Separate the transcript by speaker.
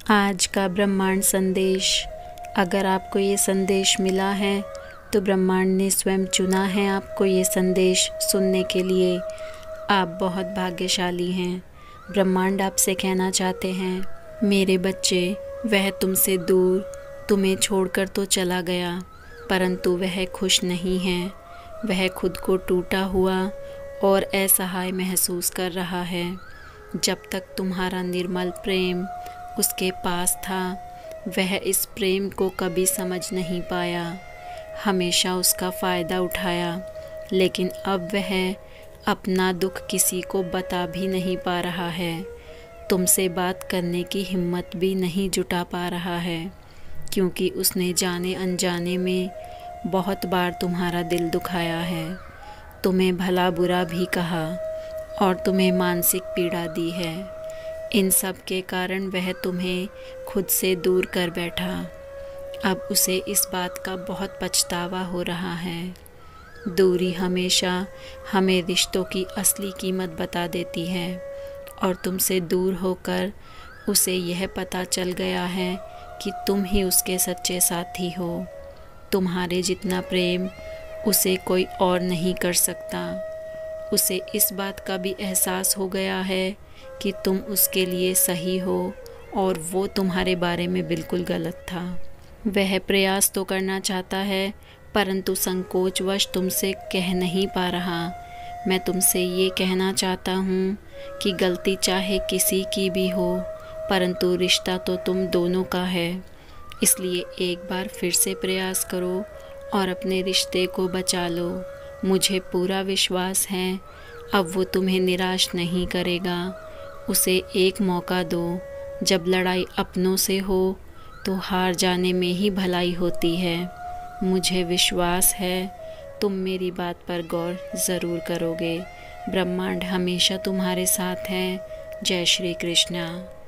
Speaker 1: आज का ब्रह्मांड संदेश। अगर आपको ये संदेश मिला है तो ब्रह्मांड ने स्वयं चुना है आपको ये संदेश सुनने के लिए। आप बहुत भाग्यशाली हैं। ब्रह्मांड आपसे कहना चाहते हैं, मेरे बच्चे, वह तुमसे दूर तुम्हें छोड़कर तो चला गया, परंतु वह खुश नहीं है। वह खुद को टूटा हुआ और असहाय महसूस कर रहा है। जब तक तुम्हारा निर्मल प्रेम उसके पास था, वह इस प्रेम को कभी समझ नहीं पाया, हमेशा उसका फ़ायदा उठाया। लेकिन अब वह अपना दुख किसी को बता भी नहीं पा रहा है, तुमसे बात करने की हिम्मत भी नहीं जुटा पा रहा है, क्योंकि उसने जाने अनजाने में बहुत बार तुम्हारा दिल दुखाया है, तुम्हें भला बुरा भी कहा और तुम्हें मानसिक पीड़ा दी है। इन सब के कारण वह तुम्हें खुद से दूर कर बैठा। अब उसे इस बात का बहुत पछतावा हो रहा है। दूरी हमेशा हमें रिश्तों की असली कीमत बता देती है, और तुमसे दूर होकर उसे यह पता चल गया है कि तुम ही उसके सच्चे साथी हो। तुम्हारे जितना प्रेम उसे कोई और नहीं कर सकता। उसे इस बात का भी एहसास हो गया है कि तुम उसके लिए सही हो और वो तुम्हारे बारे में बिल्कुल गलत था। वह प्रयास तो करना चाहता है, परंतु संकोचवश तुमसे कह नहीं पा रहा। मैं तुमसे ये कहना चाहता हूँ कि गलती चाहे किसी की भी हो, परंतु रिश्ता तो तुम दोनों का है। इसलिए एक बार फिर से प्रयास करो और अपने रिश्ते को बचा लो। मुझे पूरा विश्वास है अब वो तुम्हें निराश नहीं करेगा। उसे एक मौका दो। जब लड़ाई अपनों से हो तो हार जाने में ही भलाई होती है। मुझे विश्वास है तुम मेरी बात पर गौर ज़रूर करोगे। ब्रह्मांड हमेशा तुम्हारे साथ है। जय श्री कृष्णा।